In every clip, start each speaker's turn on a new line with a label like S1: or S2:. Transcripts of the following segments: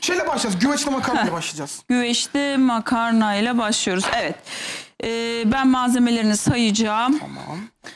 S1: Şeyle başlayacağız. Güveçli makarnayla başlayacağız.
S2: Güveçli makarnayla başlıyoruz. Evet. Ben malzemelerini sayacağım.
S1: Tamam.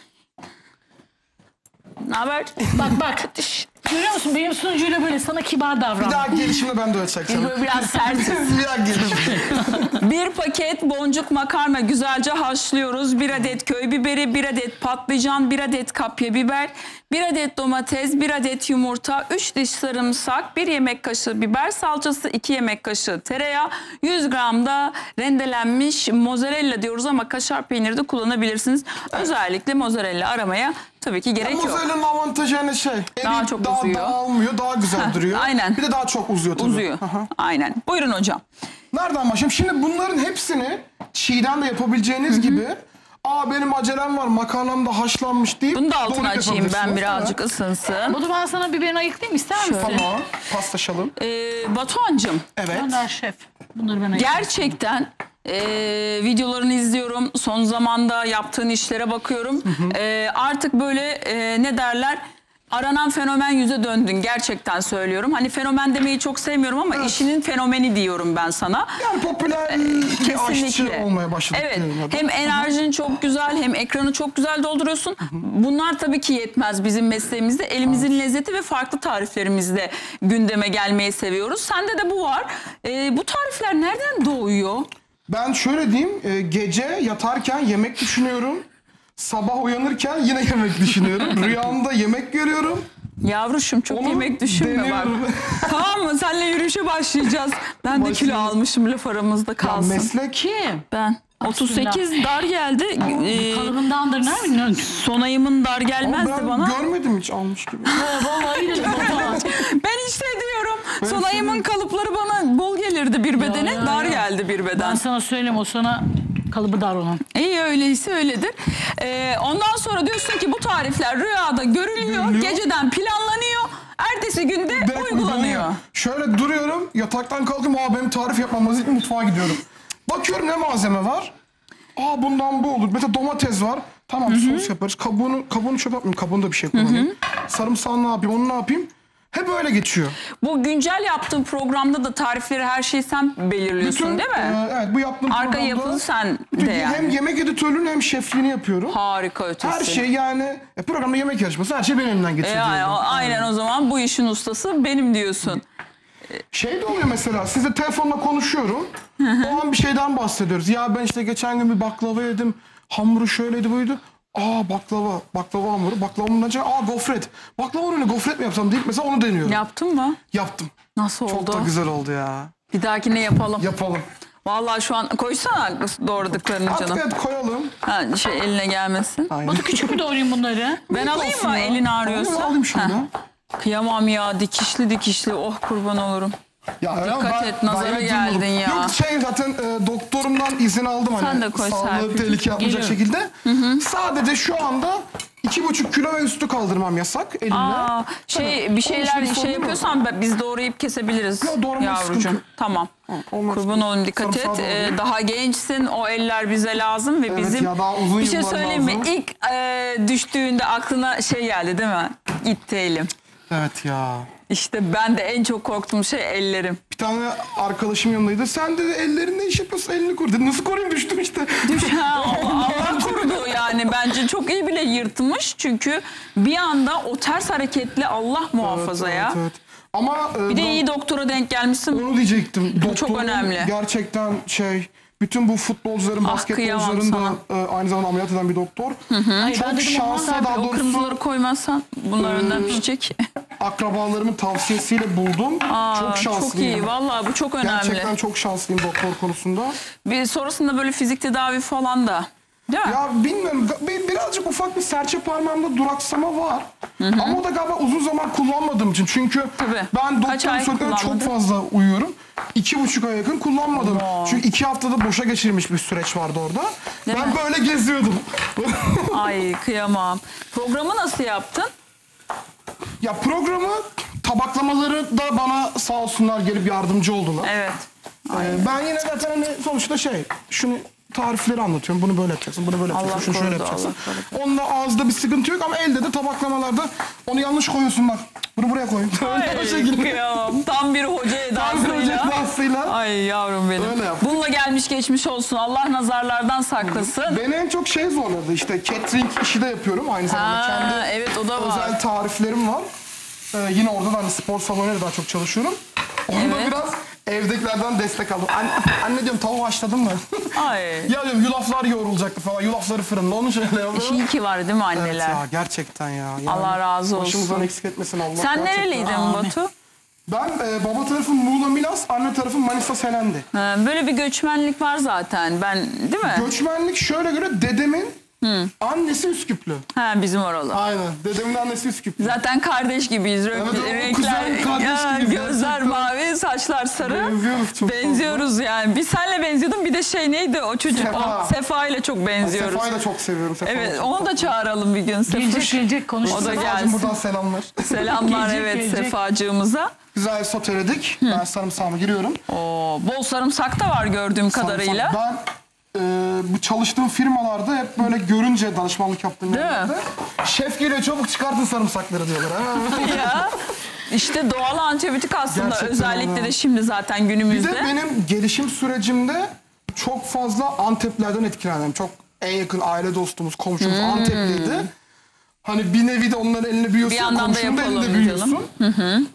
S2: Ne haber?
S3: Bak. Görüyor musun? Benim sunucuyla böyle sana kibar davran.
S1: Bir daha gelişimde ben de öyle çekeceğim.
S2: Böyle biraz sertiz.
S1: Bir daha gelişim.
S2: Bir paket boncuk makarna güzelce haşlıyoruz. 1 adet köy biberi, 1 adet patlıcan, 1 adet kapya biber, 1 adet domates, 1 adet yumurta, 3 diş sarımsak, 1 yemek kaşığı biber salçası, 2 yemek kaşığı tereyağı, 100 gram da rendelenmiş mozzarella diyoruz ama kaşar peyniri de kullanabilirsiniz. Özellikle mozzarella aramaya tabii ki gerek yok.
S1: Mozzarella'nın avantajı hani
S2: Daha çok uzuyor.
S1: Dağılmıyor, daha güzel duruyor.
S2: Aynen.
S1: Bir de daha çok uzuyor tabii.
S2: Uzuyor. Aynen. Buyurun hocam.
S1: Nereden başlayayım? Şimdi bunların hepsini çiğden de yapabileceğiniz gibi benim acelem var, makarnam da haşlanmış deyip
S2: Bunu da altını
S1: doğrayıp
S2: açayım ben
S1: yapabilirsiniz.
S2: birazcık ısınsın.
S3: Bunu ben sana biberini ayıklayayım ister misin?
S1: Tamam, paslaşalım.
S2: Batuhan'cığım.
S1: Evet.
S3: Ben daha şef. Bunları ben ayıklayayım.
S2: Gerçekten videolarını izliyorum. Son zamanda yaptığın işlere bakıyorum. Artık böyle ne derler? Aranan fenomen yüze döndün. Gerçekten söylüyorum. Hani fenomen demeyi çok sevmiyorum ama işinin fenomeni diyorum ben sana.
S1: Yani popüler bir aşçı olmaya başladık.
S2: Evet. Hem enerjin çok güzel hem ekranı çok güzel dolduruyorsun. Bunlar tabii ki yetmez bizim mesleğimizde. Elimizin lezzeti ve farklı tariflerimizle gündeme gelmeyi seviyoruz. Sende de bu var. Bu tarifler nereden doğuyor?
S1: Ben şöyle diyeyim, gece yatarken yemek düşünüyorum. Sabah uyanırken yine yemek düşünüyorum. Rüyamda yemek görüyorum.
S2: Yavruşum çok
S1: Onu
S2: yemek düşünme bak.
S1: deniyorum.
S2: Tamam mı? Seninle yürüyüşe başlayacağız. Ben de kilo
S1: Başlayalım.
S2: almışım, laf aramızda
S1: Ya
S2: kalsın.
S1: meslek
S3: Kim?
S2: Ben 38 dar geldi.
S3: Kalıbındandır ne mi?
S2: Son ayımın dar gelmezdi
S1: ben
S2: bana.
S1: görmedim hiç almış gibi.
S3: Vallahi öyle.
S2: Ben işte diyorum. Son ayımın kalıpları bana bol gelirdi bir bedene.
S3: ya,
S2: dar
S3: ya.
S2: geldi bir beden.
S3: Ben sana söyleyeyim, o sana kalıbı dar olan.
S2: İyi öyleyse öyledir. Ondan sonra diyorsun ki bu tarifler rüyada görülüyor. Geceden planlanıyor. Ertesi günde
S1: Direkt
S2: uygulanıyor.
S1: Şöyle duruyorum, yataktan kalkıyorum. Benim tarif yapmam lazım. Mutfağa gidiyorum. Bakıyorum ne malzeme var. Bundan bu olur. Mesela domates var. Tamam, sos yaparız. Kabuğunu çöp atmayayım. Kabuğunda bir şey kullanayım. Sarımsağı ne yapayım, onu ne yapayım? Hep öyle geçiyor.
S2: Bu güncel yaptığın programda da tarifleri, her şeyi sen belirliyorsun değil mi?
S1: Evet, bu yaptığım
S2: Arka
S1: programda
S2: yapını sen
S1: bütün
S2: de yani.
S1: hem yemek editörlüğünü hem şefliğini yapıyorum.
S2: Harika ötesi.
S1: Her şey yani programda yemek yarışması, her şey benim elimden geçiyor.
S2: Aynen o zaman bu işin ustası benim diyorsun.
S1: Şey de oluyor mesela, sizle telefonla konuşuyorum. O an bir şeyden bahsediyoruz. Ya ben işte geçen gün bir baklava yedim. Hamuru şöyleydi buydu. Baklava hamuru. Baklavanın acaba gofret. Baklava önüne gofret mi yapsam deyip mesela onu deniyorum.
S2: Yaptın mı?
S1: Yaptım.
S2: Nasıl oldu?
S1: Çok da güzel oldu ya.
S2: Bir dahakine yapalım.
S1: Yapalım.
S2: Vallahi şu an koysana doğradıklarını
S1: Artık
S2: canım.
S1: evet koyalım.
S2: Eline gelmesin.
S1: Aynen.
S3: Batu küçük mü doğrayayım bunları?
S2: Ben alayım
S1: Olsun
S2: mı
S1: ya.
S2: elin ağrıyorsa?
S1: Alayım şunu.
S2: Kıyamam ya, dikişli oh kurban olurum.
S1: Ya,
S2: Dikkat et, nazara geldin ya.
S1: Yok zaten doktorumdan izin aldım.
S2: Sen
S1: hani
S2: de koy
S1: sağlığı
S2: Serpil.
S1: tehlike yapmayacak şekilde. Sadece şu anda 2,5 kilo ve üstü kaldırmam yasak elimle.
S2: Bir şeyler
S1: sorun yok.
S2: yapıyorsan biz doğrayıp kesebiliriz
S1: Yok, doğramak sıkıntı
S2: yavrucuğum.
S1: yok.
S2: Tamam.
S1: olmaz.
S2: Kurban olayım, dikkat et.
S1: Sarımsağı doğrayayım.
S2: Daha gençsin, o eller bize lazım ve
S1: Evet
S2: bizim
S1: ya, daha uzun
S2: bir şey
S1: yıllar
S2: söyleyeyim mi?
S1: lazım.
S2: İlk düştüğünde aklına geldi değil mi? Gitti elim.
S1: Evet ya.
S2: İşte ben de en çok korktuğum şey ellerim.
S1: Bir tane arkadaşım yanındaydı. Sen de ellerin ne iş yapıyorsun? Elini koru dedi. Nasıl koruyayım, düştüm işte.
S2: Allah korudu yani. Bence çok iyi bile yırtmış. Çünkü bir anda o ters hareketle Allah muhafaza ya.
S1: Evet. Ama
S2: Bir de iyi doktora denk gelmişsin.
S1: onu diyecektim.
S2: çok
S1: Doktorun
S2: önemli.
S1: Gerçekten bütün bu futbolcuların, basketbolcuların
S2: kıyamam
S1: da aynı zamanda ameliyat eden bir doktor.
S3: Ay, ben
S1: Çok
S3: dedim,
S1: şanslı,
S3: aman
S1: daha
S2: O
S1: doğrusu
S2: kırmızıları koymazsan bunlar önden pişecek.
S1: akrabalarımın tavsiyesiyle buldum. Çok şanslıyım.
S2: Çok iyi. Vallahi bu çok önemli.
S1: Gerçekten çok şanslıyım doktor konusunda.
S2: Bir sonrasında böyle fizik tedavi falan da. Değil mi?
S1: Ya bilmiyorum, birazcık ufak bir serçe parmağımda duraksama var. Ama o da galiba uzun zaman kullanmadığım için. Çünkü
S2: Tabii.
S1: ben
S2: Kaç
S1: doktorun
S2: ay
S1: söylediklerine çok
S2: kullanmadın?
S1: fazla uyuyorum. 2,5 ay yakın kullanmadım. Çünkü 2 haftada boşa geçirilmiş bir süreç vardı orada.
S2: Değil
S1: ben
S2: mi?
S1: böyle geziyordum.
S2: Ay kıyamam. Programı nasıl yaptın?
S1: Ya programı, tabaklamaları da bana sağ olsunlar gelip yardımcı oldular.
S2: Evet.
S1: Ben yine zaten hani sonuçta şunu tarifleri anlatıyorum. Bunu böyle yapacaksın, bunu böyle yapacaksın,
S2: Allah
S1: şunu şöyle
S2: korudu,
S1: yapacaksın.
S2: Allah
S1: Onunla ağızda bir sıkıntı yok ama elde de tabaklamalarda onu yanlış koyuyorsun bak. Bunu buraya koy. Öyle o şekilde.
S2: Kıyamam. Tam bir hoca edasıyla.
S1: edasıyla.
S2: Ay yavrum benim.
S1: Öyle yap.
S2: Bununla gelmiş geçmiş olsun. Allah nazarlardan saklasın.
S1: Beni en çok şey zorladı işte catering işi de yapıyorum aynı zamanda.
S2: Ha,
S1: Kendi
S2: evet o da var.
S1: özel tariflerim var. Yine orada da hani spor salonuyla daha çok çalışıyorum. Onda
S2: Evet.
S1: biraz evdekilerden destek aldım. Anne diyorum tavuğu haşladın mı?
S2: Ay.
S1: Ya diyorum yulaflar yoğrulacaktı falan. Yulafları fırında onu şöyle yapıyorum.
S2: İyi ki var değil mi
S1: Evet
S2: anneler?
S1: ya gerçekten ya. Yani
S2: Allah razı olsun.
S1: Başımızdan eksik etmesin Allah.
S2: Sen
S1: gerçekten.
S2: nereliydin Batu?
S1: Ben baba tarafım Muğla Milas, anne tarafım Manisa Selendi.
S2: Ha, böyle bir göçmenlik var zaten. Ben değil mi?
S1: Göçmenlik şöyle göre dedemin annesi Üsküplü.
S2: Ha, bizim oralı.
S1: Aynen. Dedemin annesi Üsküplü.
S2: Zaten kardeş gibiyiz.
S1: Evet, o
S2: Renkler,
S1: kuzen kardeş gibiyiz
S2: gözler
S1: gerçekten.
S2: mavi, saçlar sarı.
S1: Benziyoruz çok
S2: Benziyoruz yani. Bir senle benziyordum, bir de şey neydi o çocuk?
S1: Sefa.
S2: O, Sefa ile çok benziyoruz.
S1: Sefa'yı da çok seviyorum. Sefa'yı
S2: Evet,
S1: çok
S2: onu da çağıralım bir gün.
S3: Gelecek konuşuruz.
S2: O da
S1: Sefa'cığım
S2: gelsin.
S1: buradan selamlar.
S2: Selamlar
S3: Gelecek,
S2: evet
S3: gelecek.
S2: Sefacığımıza.
S1: Güzel soteledik. Ben sarımsağımı giriyorum.
S2: Oo, bol sarımsak da var gördüğüm kadarıyla.
S1: Ben bu çalıştığım firmalarda hep böyle görünce danışmanlık yaptığım
S2: Değil mi?
S1: yerlerde şef geliyor çabuk çıkartın sarımsakları diyorlar. Ha?
S2: Ya işte doğal antibiyotik aslında
S1: Gerçekten
S2: özellikle
S1: öyle.
S2: de şimdi zaten
S1: Bir
S2: günümüzde.
S1: de benim gelişim sürecimde çok fazla Anteplerden etkilendim. Çok en yakın aile dostumuz, komşumuz Antepliydi. Hani bir nevi de onların eline büyüyorsun.
S2: Bir yandan da
S1: komşunun
S2: yapalım
S1: elinde
S2: canım.
S1: büyüyorsun.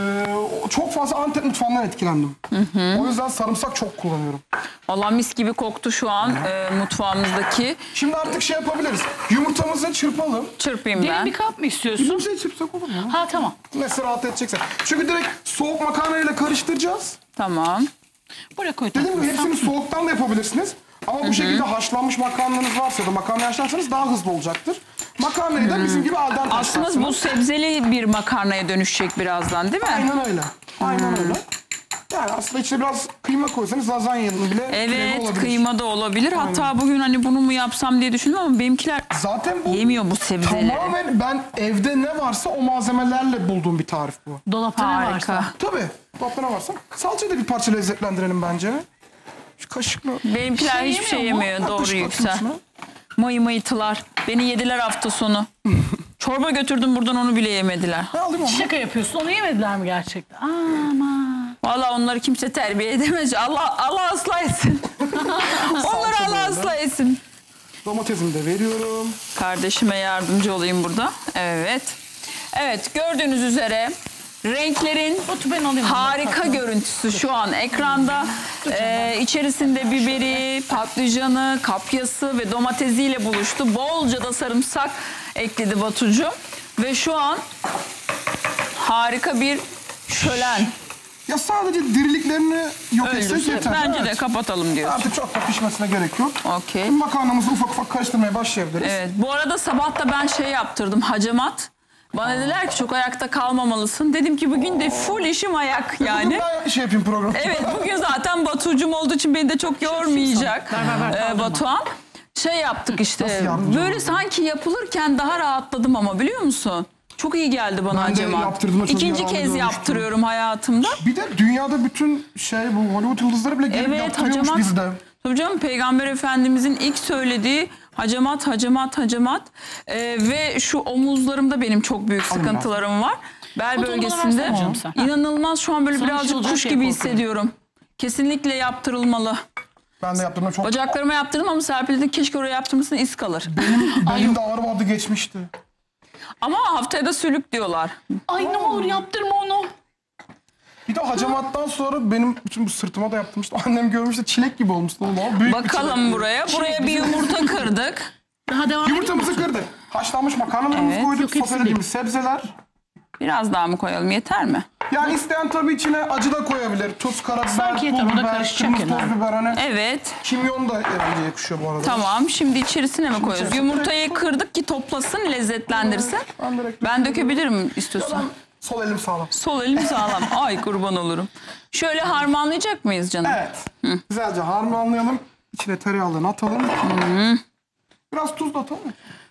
S1: Çok fazla Antep mutfağından etkilendim. O yüzden sarımsak çok kullanıyorum.
S2: Allah mis gibi koktu şu an mutfağımızdaki.
S1: Şimdi artık şey yapabiliriz. Yumurtamızı çırpalım.
S2: Çırpayım
S3: Derin
S2: ben.
S3: bir kap mı istiyorsun?
S1: Yumurtayı çırpsak olur mu?
S3: Ha tamam.
S1: Nasıl rahat edeceksen. Çünkü direkt soğuk makarnayla karıştıracağız.
S2: Tamam.
S3: Buraya koy.
S1: Dediğim gibi
S3: tatlım.
S1: hepsini soğuktan da yapabilirsiniz. Ama bu şekilde haşlanmış makarnanız varsa da makarna haşlarsanız daha hızlı olacaktır. Makarnayı da bizim gibi aldan
S2: Aslında
S1: haşlarsınız.
S2: bu sebzeli bir makarnaya dönüşecek birazdan değil mi?
S1: Aynen öyle. Aynen öyle. Yani aslında içine biraz kıyma koysanız lazanyanın bile türevi
S2: Evet
S1: olabilir.
S2: kıyma da olabilir. Hatta bugün hani bunu mu yapsam diye düşündüm ama benimkiler
S1: Zaten bu
S2: yemiyor bu sebzeleri.
S1: tamamen ben evde ne varsa o malzemelerle bulduğum bir tarif bu.
S3: Dolapta ne
S2: Harika.
S3: varsa.
S1: Tabii. Dolapta ne varsa. Salçayı da bir parça lezzetlendirelim bence. Şu kaşıkla.
S2: Benimkiler
S3: Şey
S2: hiçbir şey
S3: yemiyor mu?
S2: yemiyor. Doğru
S1: Kaşık
S2: Yüksel.
S1: atın içine.
S2: Mayı mayıtılar. Beni yediler hafta sonu. Çorba götürdüm buradan onu bile yemediler.
S1: Ne alayım onu?
S3: Şaka yapıyorsun. Onu yemediler mi gerçekten? Aman.
S2: Vallahi onları kimse terbiye edemez. Allah ıslah etsin. Onları Allah ıslah etsin.
S1: Domatesimi de veriyorum.
S2: Kardeşime yardımcı olayım burada. Evet. Evet gördüğünüz üzere renklerin
S3: Otur ben alayım.
S2: harika görüntüsü şu an ekranda. İçerisinde biberi, patlıcanı, kapyası ve domatesiyle buluştu. Bolca da sarımsak ekledi Batucuğum. Ve şu an harika bir şölen.
S1: Ya sadece diriliklerini yok etsek
S2: Öldürse
S1: yeter.
S2: bence de
S1: Evet.
S2: kapatalım diyoruz.
S1: Artık çok da pişmesine gerek yok.
S2: Okey.
S1: Şimdi makarnamızı ufak ufak karıştırmaya başlayabiliriz.
S2: Evet. Bu arada sabah da ben şey yaptırdım. Hacamat. Bana dediler ki çok ayakta kalmamalısın. Dedim ki bugün de full işim ayak yani.
S1: Bugün ben şey yapayım program.
S2: Evet bugün zaten Batucuğum olduğu için beni de çok yormayacak Batuhan. Şey yaptık işte
S1: Nasıl yardımcı
S2: böyle
S1: oldun?
S2: sanki yapılırken daha rahatladım ama biliyor musun? Çok iyi geldi bana
S1: Ben de
S2: Hacamat.
S1: yaptırdığımda çok
S2: İkinci
S1: yararlı
S2: kez
S1: görmüştüm.
S2: yaptırıyorum hayatımda.
S1: Bir de dünyada bütün bu Hollywood yıldızları bile gelip
S2: Evet
S1: yaptırıyormuş
S2: Hacamat.
S1: bizde.
S2: Tabii canım Peygamber Efendimizin ilk söylediği hacamat. Ve şu omuzlarımda benim çok büyük sıkıntılarım var. Bel
S3: Fotoğrafını
S2: bölgesinde
S3: versene canım sen.
S2: inanılmaz şu an böyle
S3: Sana bir şey
S2: birazcık
S3: olacak
S2: kuş
S3: diye
S2: gibi
S3: korkuyorum.
S2: hissediyorum. Kesinlikle yaptırılmalı.
S1: Ben de yaptığımda çok...
S2: Bacaklarıma yaptırdım ama Serpil dedi keşke oraya yaptırmasın iz kalır.
S1: Benim de ağrı vardı geçmişti.
S2: Ama haftaya da sülük diyorlar.
S3: Ay ne olur yaptırma onu.
S1: Bir de hacamattan sonra benim bütün bu sırtıma da yaptırmıştı. Annem görmüştü çilek gibi olmuştu. Ama büyük bir
S2: Bakalım
S1: çilek.
S2: buraya. Buraya bir yumurta kırdık.
S3: Daha devam edeyim mi?
S1: Yumurtamızı kırdık. Haşlanmış makarnalarımızı
S2: Evet.
S1: koyduk.
S3: Yok, hepsini
S1: Sotelediğimiz sebzeler.
S2: Biraz daha mı koyalım yeter mi?
S1: Yani isteyen tabii içine acı da koyabilir. Tuz, karabiber,
S3: Sanki
S1: pul
S3: yeter, o da
S1: biber,
S3: karışacak
S1: kırmızı toz
S3: yani.
S1: biber. Hani
S2: Evet.
S1: kimyon da bence yakışıyor bu arada.
S2: Tamam. Şimdi içerisine mi koyuyoruz?
S1: içerisine
S2: Yumurtayı kırdık ki toplasın, lezzetlendirsin.
S1: Ben direkt
S2: Ben dökebilirim istiyorsan.
S1: sol elim sağlam.
S2: Sol elim sağlam. Ay kurban olurum. Şöyle harmanlayacak mıyız canım?
S1: Evet. Güzelce harmanlayalım. İçine tereyağlarını atalım. Biraz tuz da atalım.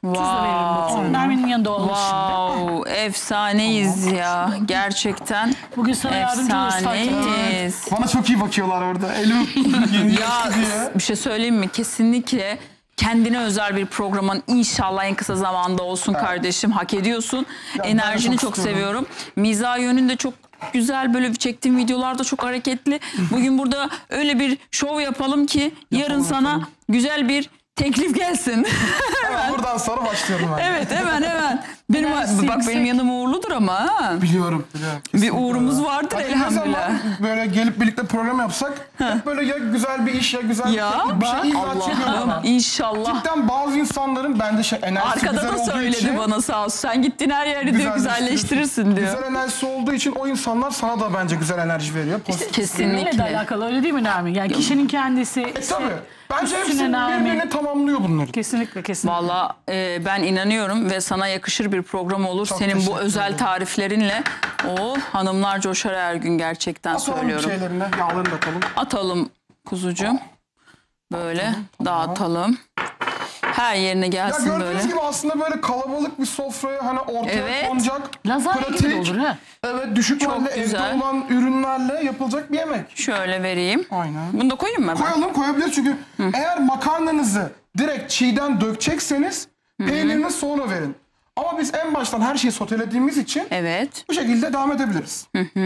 S3: Tuz da veririm Batu. Nermin'in yanında olmuş şimdi.
S2: Wow, efsaneyiz ya. Gerçekten
S3: Bugün sana yardımcı oluruz Fatih.
S2: efsaneyiz.
S1: Bana çok iyi bakıyorlar orada. Elim yeni
S2: Ya
S1: diye.
S2: bir şey söyleyeyim mi? Kesinlikle kendine özel bir programın inşallah en kısa zamanda olsun kardeşim. Hak ediyorsun.
S1: Ya ben
S2: Enerjini
S1: de
S2: çok
S1: çok istiyorum.
S2: seviyorum. Mizah yönünde çok güzel, böyle çektiğim videolarda çok hareketli. Bugün burada öyle bir şov yapalım ki yarın sana güzel bir teklif gelsin.
S1: Hemen buradan sonra başlıyorum ben.
S2: Evet, hemen. Benim
S3: Enerjisi
S2: bak
S3: yüksek.
S2: benim yanım uğurludur ama ha.
S1: Biliyorum.
S2: Bir uğrumuz vardır
S1: Hadi ne
S2: elhamdülillah.
S1: zaman böyle gelip birlikte program yapsak hep böyle ya güzel bir iş ya güzel
S2: Ya
S1: bir şey illa çekiyorum
S2: Allah'ım
S1: bana.
S2: inşallah.
S1: Cidden bazı insanların bende enerjisi
S2: Arkada
S1: güzel
S2: da
S1: olduğu
S2: söyledi
S1: için,
S2: bana sağ olsun. Sen gittin her yeri diyor güzelleştirirsin diyor.
S1: Güzel enerjisi olduğu için o insanlar sana da bence güzel enerji veriyor. Pozitif.
S3: Neyle de
S2: Kesinlikle.
S3: alakalı öyle değil mi Nermin? Yani kişinin kendisi.
S1: Tabii. Bence hepsi
S3: üstüne Nermin.
S1: birbirini tamamlıyor bunları.
S3: Kesinlikle.
S2: Valla ben inanıyorum ve sana yakışır bir program olur.
S1: Çok
S2: Senin bu
S1: teşekkür
S2: özel
S1: ederim.
S2: tariflerinle o hanımlar coşar her gün gerçekten
S1: Atalım
S2: söylüyorum.
S1: şeylerine, yağlarını da atalım.
S2: Atalım kuzucuğum. Böyle dağıtalım. Her yerine
S1: Ya
S2: gelsin
S1: gördüğünüz
S2: böyle.
S1: gibi aslında böyle kalabalık bir sofraya hani ortaya
S2: Evet.
S1: konacak.
S3: Lazanya gibi de olur ha.
S1: Evet, düşük
S2: Çok
S1: maliyetli
S2: güzel.
S1: evde olan ürünlerle yapılacak bir yemek.
S2: Şöyle vereyim.
S1: Aynen.
S2: Bunu da koyayım mı ben?
S1: Koyabiliriz çünkü eğer makarnanızı direkt çiğden dökecekseniz peynirini sonra verin. Ama biz en baştan her şeyi sotelediğimiz için
S2: Evet.
S1: bu şekilde devam edebiliriz.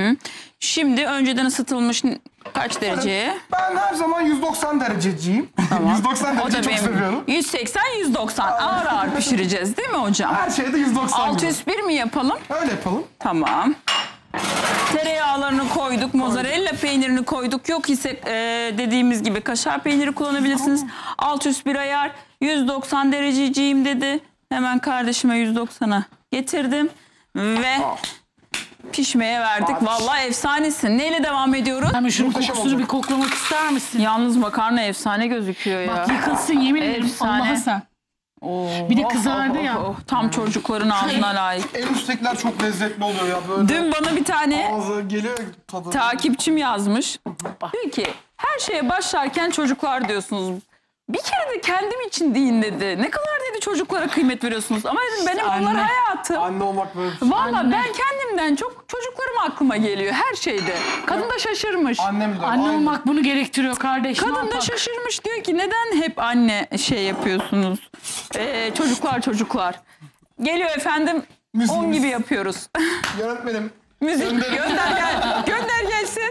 S2: Şimdi önceden ısıtılmış kaç dereceye?
S1: Ben her zaman 190 derececiyim. 190
S2: O
S1: derece
S2: da
S1: çok
S2: benim
S1: seviyorum.
S2: 180-190 ağır ağır pişireceğiz değil mi hocam?
S1: Her şeyde 190
S2: Alt
S1: gibi.
S2: üst bir mi yapalım?
S1: Öyle yapalım.
S2: Tamam. Tereyağlarını koyduk, mozzarella peynirini koyduk. Yok ise dediğimiz gibi kaşar peyniri kullanabilirsiniz. Alt üst bir ayar. 190 derececiyim dedi. Hemen kardeşime 190'a getirdim ve pişmeye verdik. Vallahi efsanesin. Neyle devam ediyoruz?
S3: Nermin şunun
S1: Muhteşem
S3: kokusunu
S1: olacak.
S3: bir koklamak ister misin?
S2: Yalnız makarna efsane gözüküyor ya.
S3: Bak yıkılsın yemin ederim
S2: Efsane.
S3: Allah'a sen.
S2: Oh,
S3: Bir de kızardı ya.
S2: Tam çocukların ağzına layık.
S1: En üsttekiler çok lezzetli oluyor ya böyle.
S2: Dün bana bir tane
S1: Ağza geliyor tadı.
S2: takipçim yazmış. Diyor ki her şeye başlarken çocuklar diyorsunuz. Bir kere de kendim için deyin dedi. Ne kadar dedi çocuklara kıymet veriyorsunuz. Ama dedim benim onlar
S3: anne.
S2: hayatım.
S1: Anne olmak böyle.
S2: Valla
S3: Anne.
S2: ben kendimden çok çocuklarım aklıma geliyor her şeyde. Kadın da şaşırmış.
S1: Annem de.
S3: Anne
S1: Aynen.
S3: olmak bunu gerektiriyor kardeş. ne
S2: Kadın da
S3: yapalım?
S2: şaşırmış diyor ki neden hep anne şey yapıyorsunuz? Çocuklar. Geliyor efendim.
S1: Müziğimiz.
S2: 10 gibi yapıyoruz.
S1: Yönetmenim.
S2: Müzik
S1: Gönderin.
S2: gönder gelsin.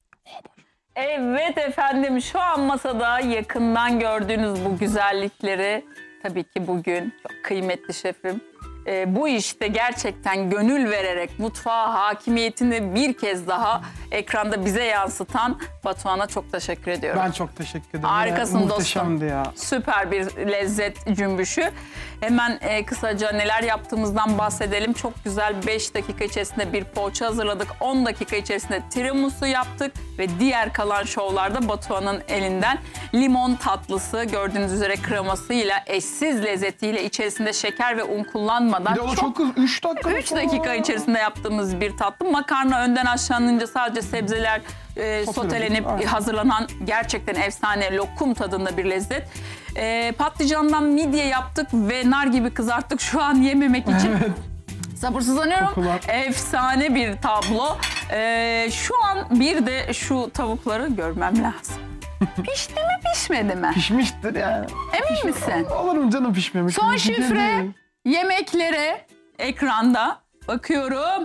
S2: Evet efendim şu an masada yakından gördüğünüz bu güzellikleri tabii ki bugün çok kıymetli şefim. Bu işte gerçekten gönül vererek mutfağa hakimiyetini bir kez daha ekranda bize yansıtan Batuhan'a çok teşekkür ediyorum.
S1: Ben çok teşekkür ederim.
S2: Harikasın
S1: Ya,
S2: dostum.
S1: muhteşemdi ya.
S2: Süper bir lezzet cümbüşü. Hemen kısaca neler yaptığımızdan bahsedelim. Çok güzel 5 dakika içerisinde bir poğaça hazırladık. 10 dakika içerisinde tiramisu yaptık. Ve diğer kalan şovlarda Batuhan'ın elinden limon tatlısı gördüğünüz üzere kremasıyla eşsiz lezzetiyle içerisinde şeker ve un kullanmadan
S1: Bir de o çok hızlı. 3 dakika.
S2: 3 dakika içerisinde yaptığımız bir tatlı. Makarna önden aşağınınca sadece sebzeler sotelenip
S1: Aynen.
S2: hazırlanan gerçekten efsane lokum tadında bir lezzet. Patlıcandan midye yaptık ve nar gibi kızarttık şu an yememek için. Sabırsızlanıyorum.
S1: Kokular.
S2: Efsane bir tablo. Şu an bir de şu tavukları görmem lazım. Pişti mi pişmedi mi?
S1: Pişmiştir ya.
S2: Emin misin?
S1: Olur mu canım pişmemiş?
S2: Son
S1: Bir şey
S2: şifre
S1: değil.
S2: yemeklere ekranda bakıyorum.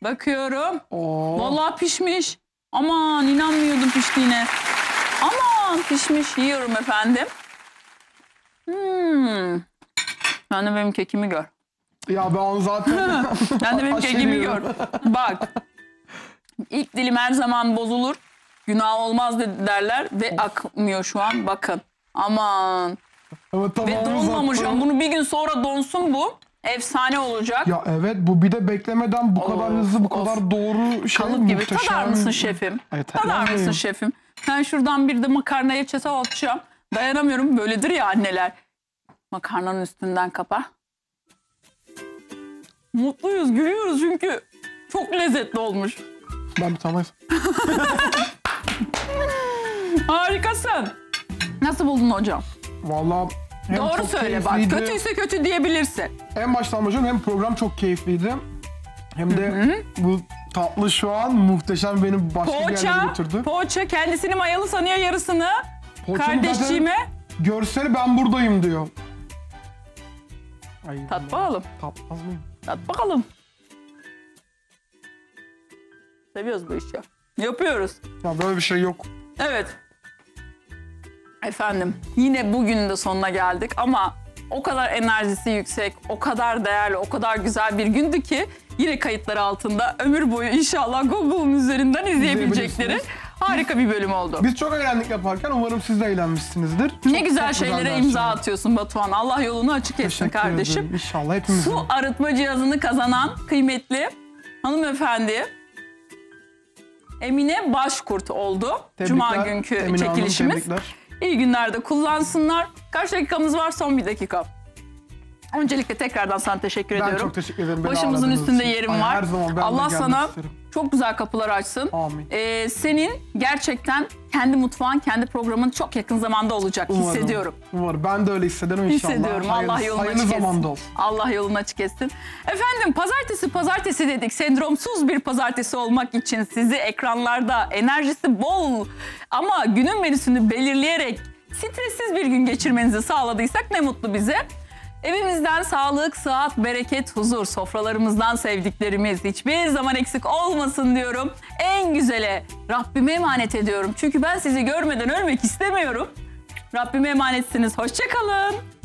S1: Oo.
S2: Vallahi pişmiş. Aman inanmıyordum piştiğine. Aman pişmiş yiyorum efendim. Ben de benim kekimi gör.
S1: Ya ben onu zaten...
S2: Ben de benim
S1: Aşırı
S2: kekimi gör.
S1: yiyorum.
S2: Bak. İlk dilim her zaman bozulur. Günah olmaz derler ve akmıyor şu an. Bakın. Aman.
S1: Ama
S2: Ve
S1: tamamımız
S2: donmamış.
S1: attı.
S2: Bunu bir gün sonra donsun bu. Efsane olacak.
S1: Ya evet bu bir de beklemeden bu kadar hızlı bu kadar doğru şey
S2: Kalıp gibi.
S1: muhteşem.
S2: Tadar mısın şefim?
S1: Evet,
S2: Tadar mısın
S1: tabii.
S2: şefim? Ben şuradan bir de makarnaya çatal atacağım. Dayanamıyorum. Böyledir ya anneler. Makarnanın üstünden kapa. Mutluyuz, gülüyoruz çünkü çok lezzetli olmuş.
S1: Ben bir tane...
S2: Harikasın. Nasıl buldun hocam?
S1: Vallahi Hem
S2: Doğru
S1: çok
S2: söyle bak.
S1: keyifliydi.
S2: Kötüyse kötü diyebilirsin.
S1: En baştan başlıyorum, hem program çok keyifliydi. Hem de bu tatlı şu an muhteşem, beni başka bir yerlere götürdü.
S2: Poğaça kendisini mayalı sanıyor yarısını.
S1: Poğaçanın
S2: Kardeşciğime
S1: zaten görseli ben buradayım diyor. Ay,
S2: tat bakalım.
S1: Tatmaz mıyım?
S2: Tat bakalım. Seviyoruz bu işi. Yapıyoruz.
S1: Ya böyle bir şey yok.
S2: Evet. Efendim yine bugünün de sonuna geldik ama o kadar enerjisi yüksek, o kadar değerli, o kadar güzel bir gündü ki yine kayıtları altında ömür boyu inşallah Google'un üzerinden izleyebilecekleri harika bir bölüm oldu.
S1: Biz çok eğlendik yaparken, umarım siz de eğlenmişsinizdir.
S2: Ne güzel
S1: çok
S2: şeylere
S1: güzel
S2: imza
S1: dersler.
S2: atıyorsun Batuhan. Allah yolunu açık etsin
S1: Teşekkür
S2: kardeşim.
S1: ederim. İnşallah hepimizin.
S2: Su arıtma cihazını kazanan kıymetli hanımefendi Emine Başkurt oldu.
S1: Tebrikler,
S2: Cuma günkü
S1: Emine Hanım,
S2: çekilişimiz.
S1: tebrikler.
S2: İyi günlerde kullansınlar. Kaç dakikamız var? Son bir dakika. Öncelikle tekrardan sana teşekkür
S1: Ben
S2: ediyorum.
S1: çok teşekkür ederim. beni
S2: Başımızın
S1: ağırladığınız
S2: üstünde
S1: için.
S2: yerim
S1: Ay,
S2: var.
S1: Her zaman ben de
S2: Allah
S1: gelmek
S2: sana
S1: isterim.
S2: çok güzel kapılar açsın.
S1: Amin.
S2: Senin gerçekten kendi mutfağın, kendi programın çok yakın zamanda olacak.
S1: Umarım.
S2: Hissediyorum.
S1: Umarım. Ben de öyle hissediyorum inşallah.
S2: Hissediyorum. Allah yolunu
S1: hayırlı
S2: açık etsin.
S1: zamanda olsun.
S2: Allah yolunu açık etsin. Efendim pazartesi dedik. Sendromsuz bir pazartesi olmak için sizi ekranlarda enerjisi bol ama günün menüsünü belirleyerek stressiz bir gün geçirmenizi sağladıysak ne mutlu bize. Evimizden sağlık, sıhhat, bereket, huzur, sofralarımızdan sevdiklerimiz hiçbir zaman eksik olmasın diyorum. En güzele Rabbime emanet ediyorum. Çünkü ben sizi görmeden ölmek istemiyorum. Rabbime emanetsiniz. Hoşça kalın.